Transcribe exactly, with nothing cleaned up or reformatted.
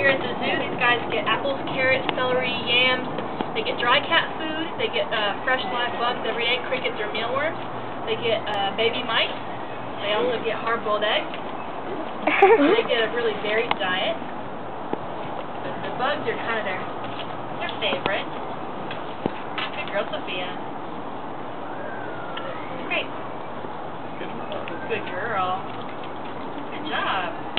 here at the zoo, these guys get apples, carrots, celery, yams. They get dry cat food. They get uh, fresh live bugs every day, crickets or mealworms. They get uh, baby mice. They also get hard-boiled eggs. They get a really varied diet. The bugs are kind of their, their favorite. Good girl, Sophia. Great. Good girl. Good job.